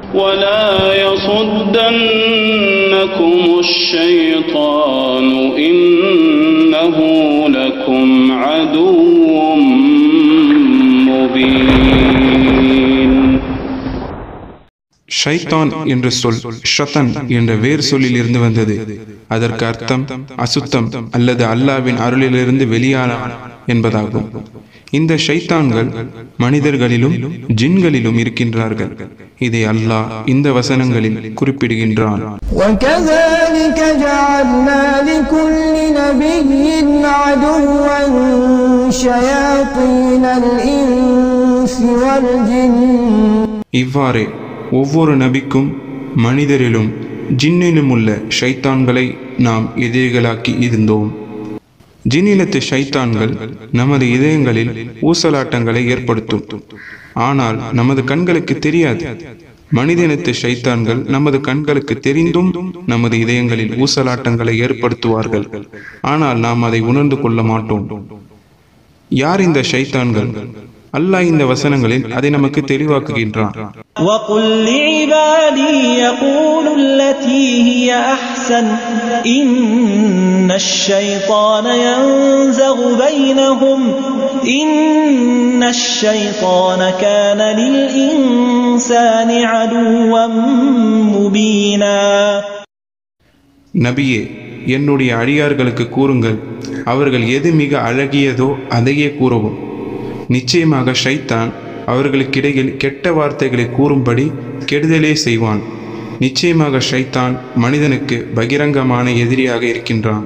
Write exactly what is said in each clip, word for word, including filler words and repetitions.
ولا يصدنكم الشيطان إنه لكم عدو مبين. ஷைத்தான் என்ற சொல் ஷதன் என்ற வேர் சொல்லில் இருந்து வந்தது. அதற்கு அர்த்தம் அசுத்தம் அல்லது அல்லாஹ்வின் அருளிலிருந்து வெளியானவன் என்பதாகும். இந்த ஷைத்தான்கள் மனிதர்களிலும் ஜின்களிலும் இருக்கின்றார்கள். இதை அல்லாஹ் இந்த வசனங்களில் குறிப்பிடுகின்றான். وَكَذَلِكَ جَعَلْنَا لِكُلِّ نَبِيٍّ عَدُوًّا شَيَاطِينَ الْإِنسِ وَالْجِنِّ. இவ்வாறே ஒவ்வொரு நபிக்கும் மனிதரிலும் ஜின்னிலும் உள்ள ஷைத்தான்களை நாம் எதிரிகளாக்கி இருந்தோம். ஜின்னினத்து ஷைத்தான்கள் நமது இதயங்களில் ஊசலாட்டங்களை ஏற்படுத்தும், ஆனால் நமது கண்களுக்கு தெரியாது. மனிதனத்து ஷைத்தான்கள் நமது கண்களுக்கு தெரிந்தும் நமது இதயங்களில் ஊசலாட்டங்களை ஏற்படுத்துவார்கள், ஆனால் நாம் அதை உணர்ந்து கொள்ள மாட்டோம். யார் இந்த ஷைத்தான்கள்? அல்லாஹ் இந்த வசனங்களில் அதை நமக்கு தெளிவாக்குகின்றான். وَقُلْ لِعِبَادِي يَقُولُوا الَّتِي هِيَ أَحْسَنُ إِنَّ الشَّيْطَانَ يَنزَغُ بَيْنَهُمْ إِنَّ الشَّيْطَانَ كَانَ لِلْإِنسَانِ عَدُوًّا مُبِينًا. நபியே, என்னுடைய அடியார்களுக்கு கூறுங்கள், அவர்கள் எது மிக அழகியதோ அதையே கூறவும். நிச்சயமாக ஷைத்தான் அவர்களுக்கிடையில் கெட்ட வார்த்தைகளை கூறும்படி கெடுதலே செய்வான். நிச்சயமாக ஷைத்தான் மனிதனுக்கு பகிரங்கமான எதிரியாக இருக்கின்றான்.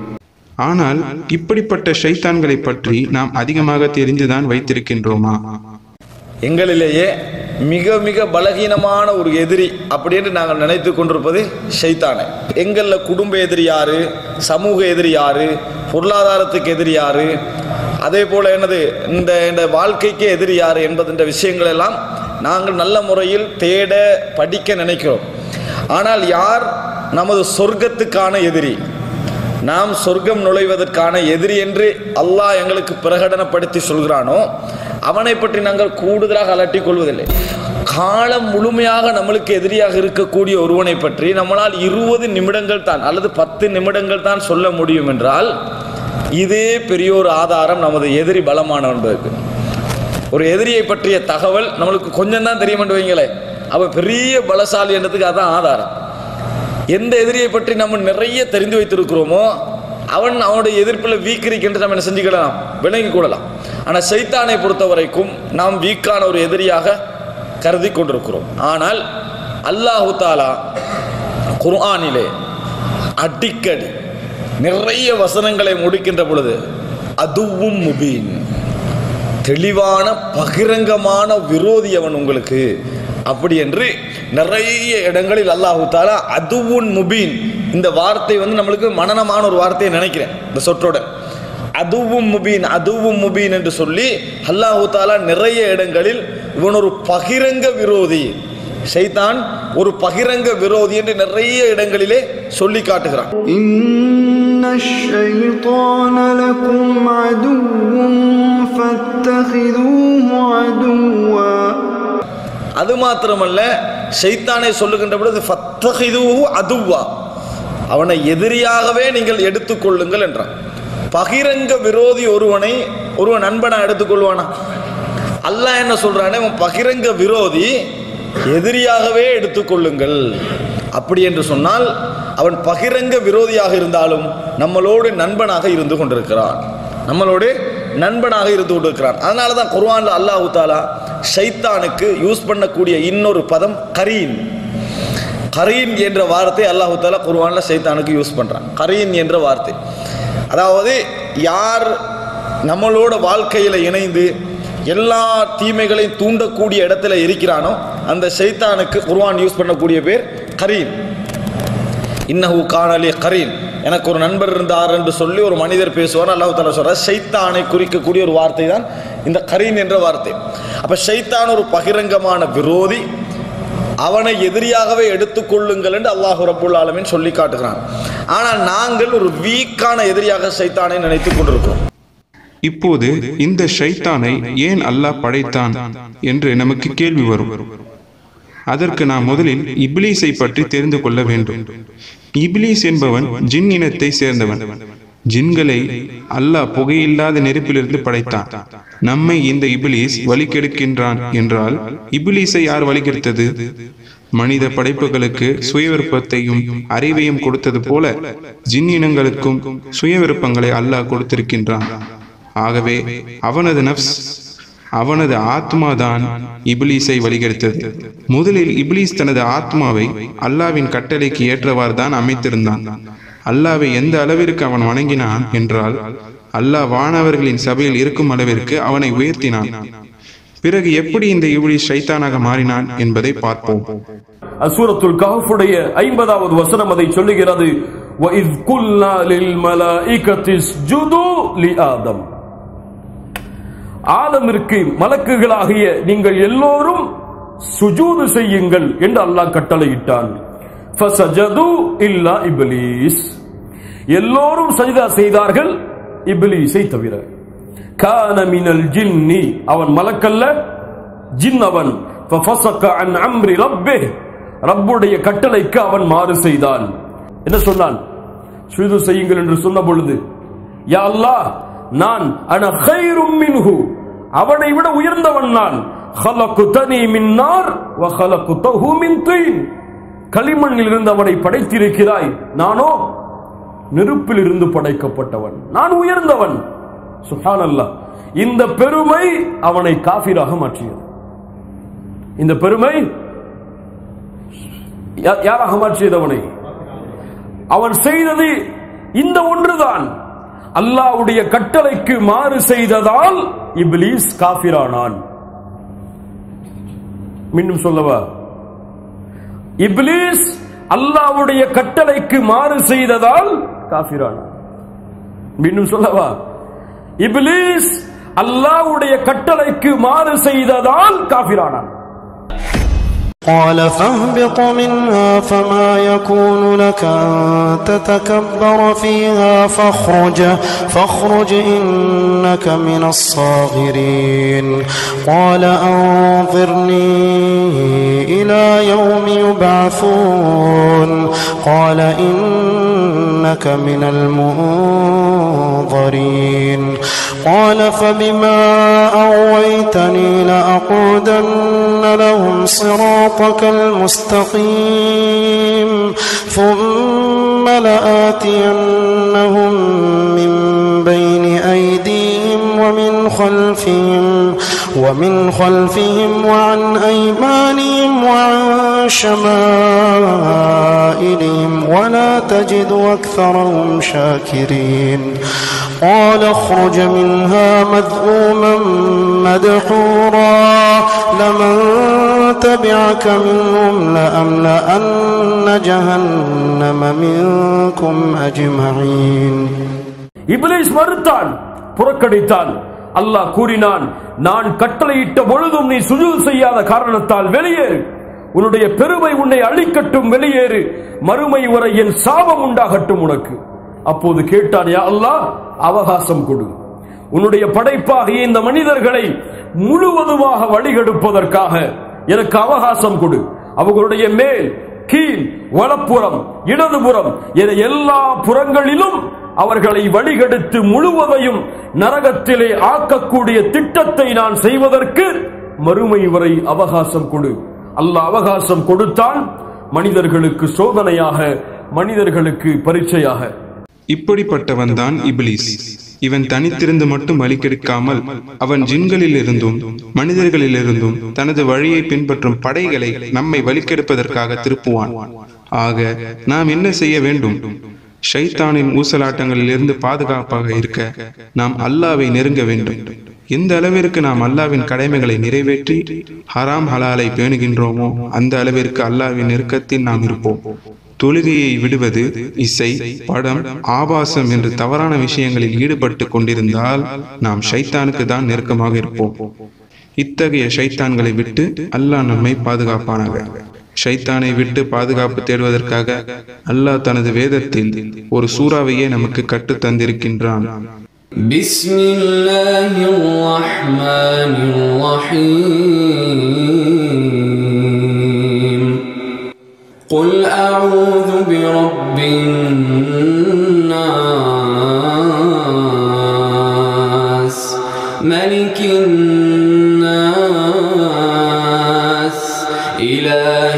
ஆனால் இப்படிப்பட்ட ஷைத்தான்களை பற்றி நாம் அதிகமாக தெரிந்துதான் வைத்திருக்கின்றோமா? எங்களிலேயே மிக மிக பலகீனமான ஒரு எதிரி அப்படின்னு நாங்கள் நினைத்து கொண்டிருப்பது ஷைத்தானே. எங்களில் குடும்ப எதிரி யாரு, சமூக எதிரி யாரு, பொருளாதாரத்துக்கு எதிரி யாரு, அதே போல் என்னது இந்த இந்த வாழ்க்கைக்கு எதிரி யார் என்பதுன்ற விஷயங்கள் எல்லாம் நாங்கள் நல்ல முறையில் தேட படிக்க நினைக்கிறோம். ஆனால் யார் நமது சொர்க்கத்துக்கான எதிரி, நாம் சொர்க்கம் நுழைவதற்கான எதிரி என்று அல்லாஹ் எங்களுக்கு பிரகடனப்படுத்தி சொல்கிறானோ அவனை பற்றி நாங்கள் கூடுதலாக அலட்டிக் கொள்வதில்லை. காலம் முழுமையாக நம்மளுக்கு எதிரியாக இருக்கக்கூடிய ஒருவனை பற்றி நம்மளால் இருபது நிமிடங்கள் தான் அல்லது பத்து நிமிடங்கள் தான் சொல்ல முடியும் என்றால் இதே பெரிய ஒரு ஆதாரம் நமது எதிரி பலமானவன் என்பதற்கு. ஒரு எதிரியை பற்றிய தகவல் நம்மளுக்கு கொஞ்சம் தான் தெரியும் என்று வைங்களே, அவன் பெரிய பலசாலி என்றதுக்கு அதான் ஆதாரம். எந்த எதிரியை பற்றி நம்ம நிறைய தெரிந்து வைத்திருக்கிறோமோ அவன் அவனுடைய எதிர்ப்பில் வீக் என்று நம்ம என்ன செஞ்சுக்கலாம், விளங்கிக் கொள்ளலாம். ஆனால் ஷைத்தானை பொறுத்த வரைக்கும் நாம் வீக்கான ஒரு எதிரியாக கருதி கொண்டிருக்கிறோம். ஆனால் அல்லாஹு தாலா குர்ஆனிலே அடிக்கடி நிறைய வசனங்களை முடிக்கின்ற பொழுது அதுவும் முபீன், தெளிவான பகிரங்கமான விரோதி அவன் உங்களுக்கு அப்படி என்று நிறைய இடங்களில் அல்லாஹு தாலா அதுவும் முபீன் இந்த வார்த்தை வந்து நம்மளுக்கு மனனமான ஒரு வார்த்தையை நினைக்கிறேன். இந்த சொற்றோட அதுவும் முபீன் அதுவும் முபீன் என்று சொல்லி அல்லாஹு தாலா நிறைய இடங்களில் இவன் ஒரு பகிரங்க விரோதி, ஷைத்தான் ஒரு பகிரங்க விரோதி என்று நிறைய இடங்களிலே சொல்லி காட்டுகிறான். الشيطان لكم عدو فاتخذوه عدوا. அது மாத்திரமல்ல, ஷைத்தானை சொல்லுகின்ற பொழுது ஃபத்தகிதூஹு அதுவா, அவனை எதிரியாகவே நீங்கள் எடுத்துக்கொள்ளுங்கள் என்றான். பகிரங்க விரோதி ஒருவனை ஒருவன் நண்பனா எடுத்துக்கொள்வானா? அல்லாஹ் என்ன சொல்றானே, அவன் பகிரங்க விரோதி, எதிரியாகவே எடுத்துக்கொள்ளுங்கள். அப்படி என்று சொன்னால் அவன் பகிரங்க விரோதியாக இருந்தாலும் நம்மளோடு நண்பனாக இருந்து கொண்டிருக்கிறான், நம்மளோடு நண்பனாக இருந்து கொண்டிருக்கிறான். அதனால தான் குர்ஆன்ல அல்லாஹ் தஆலா ஷைத்தானுக்கு யூஸ் பண்ணக்கூடிய இன்னொரு பதம் கரீன். கரீன் என்ற வார்த்தை அல்லாஹ் தஆலா குர்ஆன்ல ஷைத்தானுக்கு யூஸ் பண்றான். கரீன் என்ற வார்த்தை, அதாவது யார் நம்மளோட வாழ்க்கையில் இணைந்து எல்லா தீமைகளையும் தூண்டக்கூடிய இடத்துல இருக்கிறானோ அந்த ஷைத்தானுக்கு குர்ஆன் யூஸ் பண்ணக்கூடிய பேர் கரீன். இன்னஹு கானலி கரீன், எனக்கு ஒரு நண்பர் இருந்தார் என்று சொல்லி ஒரு மனிதர் பேசுவார். அல்லாஹ் தஆலா சொல்றார், ஷைத்தானை குறிக்கக்கூடிய ஒரு வார்த்தை தான் இந்த கரீன் என்ற வார்த்தை. அப்ப ஷைத்தான் ஒரு பகிரங்கமான விரோதி, அவனை எதிரியாகவே எடுத்துக்கொள்ளுங்கள் என்று அல்லாஹ் ரப்புல் ஆலமீன் சொல்லி காட்டுகிறான். ஆனால் நாங்கள் ஒரு வீக்கான எதிரியாக ஷைத்தானை நினைத்துக் கொண்டிருக்கிறோம். இப்போது இந்த ஷைத்தானை ஏன் அல்லாஹ் படைத்தான் என்று நமக்கு கேள்வி வரும். அதற்கு நாம் முதலில் இப்லீஸை பற்றி தெரிந்து கொள்ள வேண்டும். இப்லீஸ் என்பவன் ஜின் இனத்தை சேர்ந்தவன். ஜின்களை அல்லாஹ் புகையில்லாத நெருப்பிலிருந்து படைத்தான். நம்மை இந்த இப்லீஸ் வழிகெடுக்கின்றான் என்றால் இப்லீஸை யார் வழிகெடுத்தது? மனித படைப்புகளுக்கு சுயவிருப்பத்தையும் அறிவையும் கொடுத்தது போல ஜின் இனங்களுக்கும் சுயவிருப்பங்களை அல்லாஹ் கொடுத்திருக்கின்றான். ஆகவே அவனது நப்ஸ், அவனது ஆத்மாதான் இப்லீஸை வழிகெடுத்தது. முதலில் இப்லீஸ் தனது ஆத்மாவை அல்லாவின் கட்டளைக்கு ஏற்றவாறு தான் அமைத்திருந்தான். அல்லாவை எந்த அளவிற்கு அவன் வணங்கினான் என்றால் அல்லாஹ் வானவர்களின் சபையில் இருக்கும் அளவிற்கு அவனை உயர்த்தினான். பிறகு எப்படி இந்த இப்லீஸ் ஷைத்தானாக மாறினான் என்பதை பார்ப்போம். சூரத்துல் கஹ்ஃபுடைய ஐம்பதாவது வசனம் அதை சொல்லுகிறது. وَإِذْ قُلْنَا لِلْمَلَائِكَةِ اسْجُدُوا لِآدَمَ. ஆதமிற்கு மலக்குகளாகிய நீங்கள் எல்லோரும் சுஜூது செய்யுங்கள் என்று அல்லாஹ் கட்டளையிட்டான். ஃபஸஜது இல்லா இப்லீஸ். எல்லோரும் சஜ்தா செய்தார்கள், இப்லீஸை தவிர. கான மினல் ஜின்னி, அவன் மலக்கல்ல, ஜின் அவன். ஃபஃபஸக அன் அம்ரி ரப்பிஹ், ரப்புடைய கட்டளைக்கு அவன் மாறு செய்தான். என்ன சொன்னான்? சுஜூது செய்யுங்கள் என்று சொன்ன பொழுது, யா அல்லாஹ், நான் அன கைரும் மின்ஹு, அவனை விட உயர்ந்தவன் நான். خلقتني من نار وخلقته من طين. களிமண்ணில் இருந்து அவனை படைத்திருக்கிறாய், நானோ நெருப்பில் இருந்து படைக்கப்பட்டவன், நான் உயர்ந்தவன். சுப்ஹானல்லாஹ். இந்த பெருமை அவனை காஃபிராக மாற்றியது. இந்த பெருமை யாராக மாற்றியது? அவனை. அவன் செய்தது இந்த ஒன்றுதான். அல்லாஹ்வுடைய கட்டளைக்கு மாறு செய்ததால் இப்லீஸ் காஃபிரானான். மீண்டும் சொல்லவா? இப்லீஸ் அல்லாஹ்வுடைய கட்டளைக்கு மாறு செய்ததால் காஃபிரானான். மீண்டும் சொல்லவா? இப்லீஸ் அல்லாஹ்வுடைய கட்டளைக்கு மாறு செய்ததால் காஃபிரானான். قال فاهبط منها فما يكون لك أن تتكبر فيها فاخرج فاخرج إنك من الصاغرين. قال أنظرني إلى يوم يبعثون. قال إنك من المنظرين. قال فبما أغويتني لأقعدن لهم صراطك المستقيم ثم لآتينهم من بين أيديهم ومن خلفهم ومن خلفهم وعن أيمانهم وعن شمائلهم ولا تجد أكثرهم شاكرين. قال اخرج منها مذءوما مدحورا لمن تبعك منهم لأملأن جهنم منكم أجمعين. இப்லீஸ் மறுத்தான், புறக்கணித்தான். அல்லாஹ் கூறினான், நான் கட்டளையிட்ட பொழுதும் நீ சுஜூது செய்யாத காரணத்தால் வெளியேறு. உன்னுடைய பெருமை உன்னை அழிக்கட்டும், வெளியேறு. மறுமை வரை என் சாபம் உண்டாகட்டும் உனக்கு. அப்போது கேட்டான், யா அல்லாஹ், அவகாசம் கொடு. உன்னுடைய படைப்பாகிய இந்த மனிதர்களை முழுவதுமாக வழிகெடுப்பதற்காக எனக்கு அவகாசம் கொடு. அவர்களுடைய மேல், கீழ், வலப்புறம், இடதுபுறம் என எல்லா புறங்களிலும் அவர்களை வழிகெடுத்து முழுவதையும் நரகத்திலே ஆக்கக்கூடிய திட்டத்தை நான் செய்வதற்கு மறுமை வரை அவகாசம் கொடு. அல்லாஹ் அவகாசம் கொடுத்தான், மனிதர்களுக்கு சோதனையாக, மனிதர்களுக்கு பரீட்சையாக. இப்படிப்பட்டவன் தான் இப்லீஸ். இவன் தனித்திருந்து மட்டும் வழிகெடுக்காமல் அவன் ஜின்களில் இருந்தும் மனிதர்களில் இருந்தும் தனது வழியை பின்பற்றும் படைகளை நம்மை வழிகெடுப்பதற்காக திருப்புவான். ஆக நாம் என்ன செய்ய வேண்டும்? ஷைத்தானின் ஊசலாட்டங்களில் இருந்து பாதுகாப்பாக இருக்க நாம் அல்லாவை நெருங்க வேண்டும். எந்த அளவிற்கு நாம் அல்லாவின் கடமைகளை நிறைவேற்றி ஹராம் ஹலாலை பேணுகின்றோமோ அந்த அளவிற்கு அல்லாவின் நெருக்கத்தில் நாம் இருப்போம். தொழுகையை விடுவது, இசை, படம், ஆபாசம் என்று தவறான விஷயங்களில் ஈடுபட்டு கொண்டிருந்தால் நாம் ஷைத்தானுக்கு தான் நெருக்கமாக இருப்போம். இத்தகைய ஷைத்தான்களை விட்டு அல்லாஹ் நம்மை பாதுகாப்பானாக. ஷைத்தானை விட்டு பாதுகாப்பு தேடுவதற்காக அல்லாஹ் தனது வேதத்தில் ஒரு சூறாவையே நமக்கு கற்று தந்திருக்கின்றான். பிஸ்மில்லாஹிர் ரஹ்மானிர் ரஹீம். إله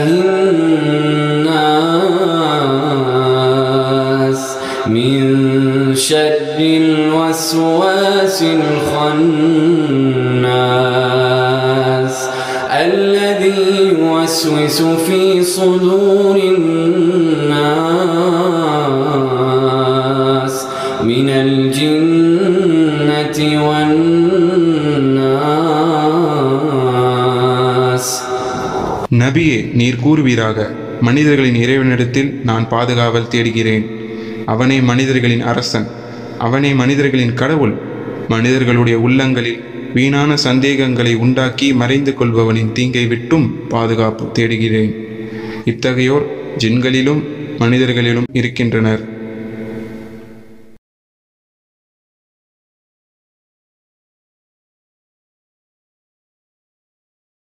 الناس من شر الوسواس الخناس الذي يوسوس في صدور الناس من الجنة والناس. நபியே, நீர் கூறுவீராக, மனிதர்களின் இறைவனிடத்தில் நான் பாதுகாவல் தேடுகிறேன். அவனே மனிதர்களின் அரசன், அவனே மனிதர்களின் கடவுள். மனிதர்களுடைய உள்ளங்களில் வீணான சந்தேகங்களை உண்டாக்கி மறைந்து கொள்பவனின் தீங்கை விட்டும் பாதுகாப்பு தேடுகிறேன். இத்தகையோர் ஜின்களிலும் மனிதர்களிலும் இருக்கின்றனர்.